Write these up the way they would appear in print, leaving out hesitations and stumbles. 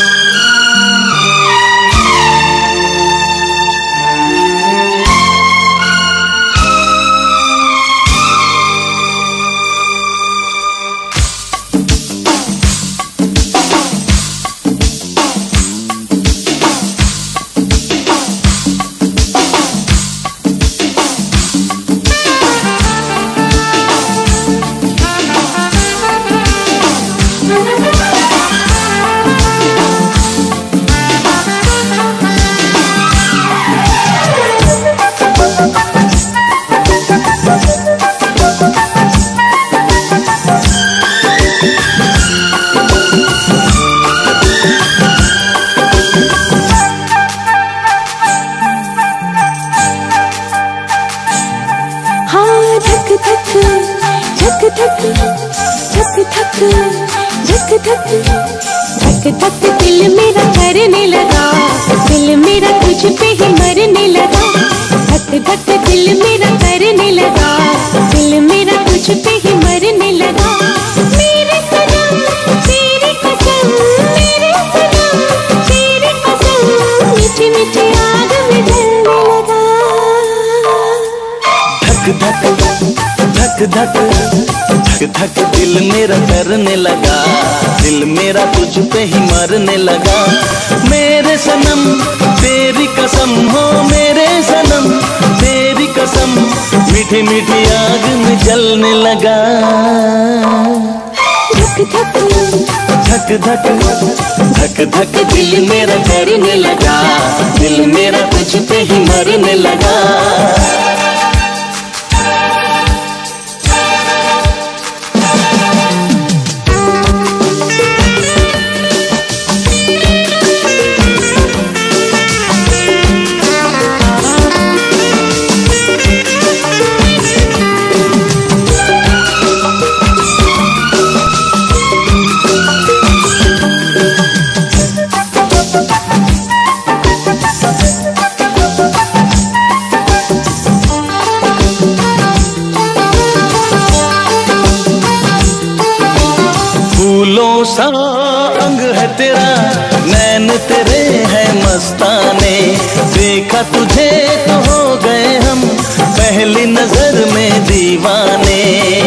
धक धक दिल मेरा करने लगा, दिल मेरा तुझ पे ही मरने लगा। धक धक दिल मेरा करने लगा, दिल मेरा तुझ पे ही मरने लगा। मेरे सनम तेरी कसम, मेरे सनम तेरी कसम, मीठी मीठी आग में जलने लगा। धक धक धक धक धक धक दिल मेरा करने लगा, दिल मेरा तुझ पे ही मरने लगा। मेरे सनम तेरी कसम हो, मेरे सनम तेरी कसम, मीठी मीठी आग में जलने लगा। धक धक धक धक धक धक दिल मेरा करने लगा, दिल मेरा तुझ पे ही मरने लगा। फूलों सा अंग है तेरा, नैन तेरे हैं मस्ताने। देखा तुझे तो हो गए हम पहली नजर में दीवाने।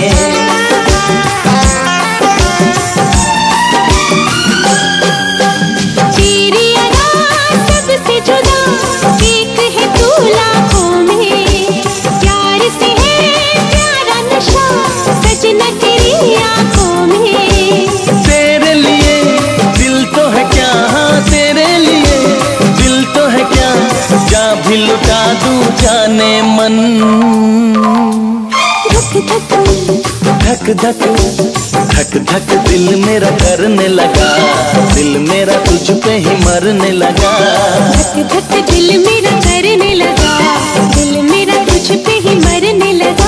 तेरी अदा सबसे जुदा, एक है तू लाखों में। प्यार से है प्यारा नशा, सजना तेरी आंखों में। तेरे लिए दिल तो है क्या, हाँ तेरे लिए दिल तो है क्या, जा भी लुटा दूं जाने मन। धक धक धक धक दिल मेरा करने लगा, दिल मेरा तुझ पे ही मरने लगा। धक धक दिल मेरा करने लगा, दिल मेरा तुझ पे ही मरने लगा।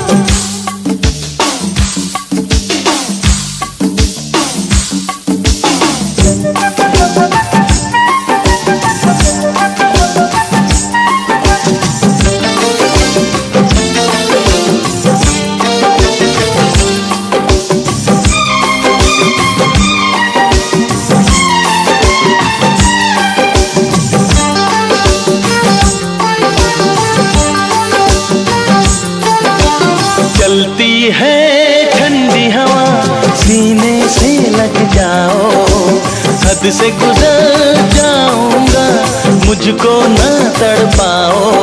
चलती है ठंडी हवा, सीने से लग जाओ। हद से गुजर जाऊंगा, मुझको न तड़पाओ।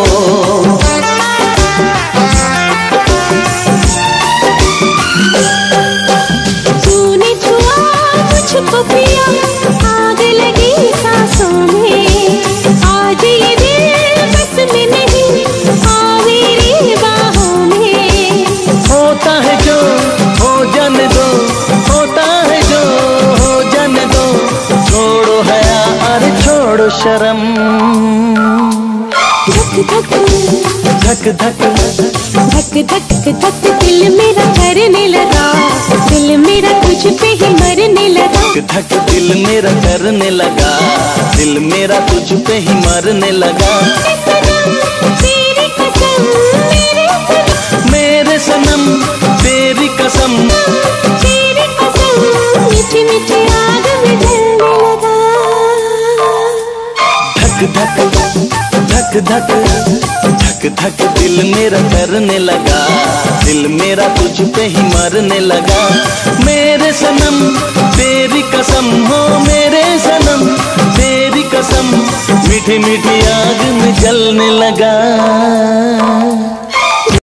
तूने छुआ मुझको पिया, आग लगी सांसों में। आज ये दिल बस में नहीं, आ मेरी बाहों में। होता है जो हो जाने दो, होता है जो हो जाने दो। छोड़ो हया अरे छोड़ो शर्म। धक धक धक धक धक धक धक दिल मेरा करने लगा, दिल मेरा तुझ पे ही मरने लगा। धक दिल मेरा करने लगा, दिल मेरा तुझ पे ही मरने लगा। तेरी कसम मेरे सनम तेरी कसम, तेरी कसम, मीठी मीठी आग में जलने लगा। धक धक धक दिल मेरा करने लगा, दिल मेरा तुझ पे ही मरने लगा। मेरे सनम तेरी कसम हो, मेरे सनम तेरी कसम, मीठी मीठी आग में जलने लगा।